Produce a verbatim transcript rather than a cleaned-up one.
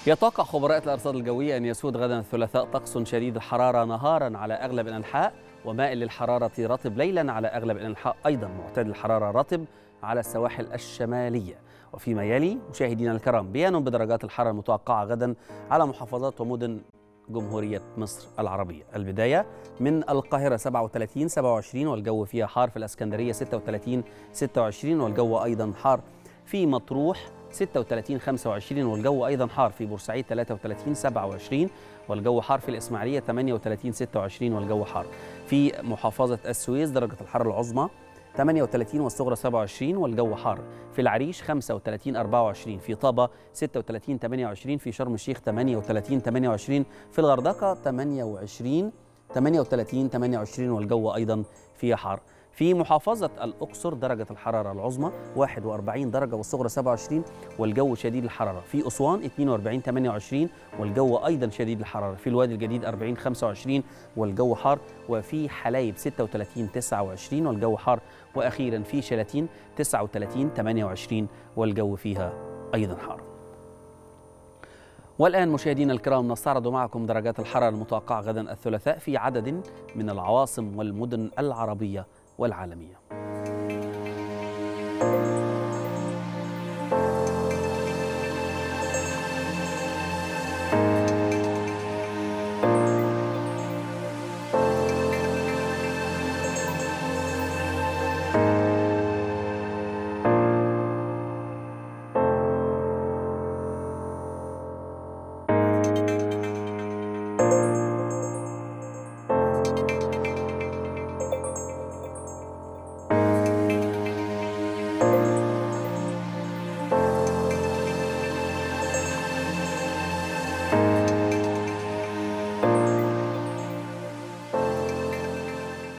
يتوقع خبراء الأرصاد الجوية أن يسود غدا الثلاثاء طقس شديد الحرارة نهارا على أغلب الأنحاء ومائل للحرارة رطب ليلا على أغلب الأنحاء، أيضا معتدل الحرارة رطب على السواحل الشمالية. وفيما يلي مشاهدينا الكرام بيان بدرجات الحرارة المتوقعة غدا على محافظات ومدن جمهورية مصر العربية. البداية من القاهرة سبعة وثلاثين سبعة وعشرين والجو فيها حار، في الإسكندرية ستة وثلاثين ستة وعشرين والجو أيضا حار، في مطروح ستة وثلاثين خمسة وعشرين والجو أيضا حار، في بورسعيد ثلاثة وثلاثين سبعة وعشرين والجو حار، في الإسماعيلية ثمانية وثلاثين ستة وعشرين والجو حار، في محافظة السويس درجة الحرارة العظمى ثمانية وثلاثين والصغرى سبعة وعشرين والجو حار، في العريش خمسة وثلاثين أربعة وعشرين، في طابة ستة وثلاثين ثمانية وعشرين، في شرم الشيخ ثمانية وثلاثين ثمانية وعشرين، في الغردقة ثمانية وعشرين ثمانية وثلاثين ثمانية وعشرين والجو أيضا فيها حار. في محافظة الأقصر درجة الحرارة العظمى واحد وأربعين درجة والصغرى سبعة وعشرين والجو شديد الحرارة، في أسوان اثنين وأربعين ثمانية وعشرين والجو أيضا شديد الحرارة، في الوادي الجديد أربعين خمسة وعشرين والجو حار، وفي حلايب ستة وثلاثين تسعة وعشرين والجو حار، وأخيرا في شلاتين تسعة وثلاثين ثمانية وعشرين والجو فيها أيضا حار. والآن مشاهدينا الكرام نستعرض معكم درجات الحرارة المتوقعة غدا الثلاثاء في عدد من العواصم والمدن العربية والعالمية.